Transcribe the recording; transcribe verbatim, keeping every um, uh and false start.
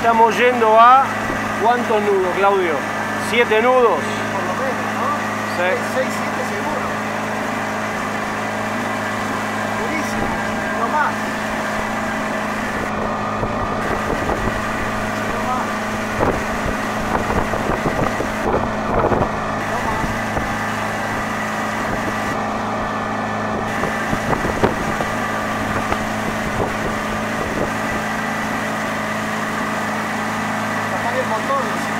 estamos yendo a... ¿Cuántos nudos, Claudio? ¿Siete nudos? Por lo menos, ¿no? Sí. seis, siete seguro. Buenísimo. No más. No más. No más. Apague el motor.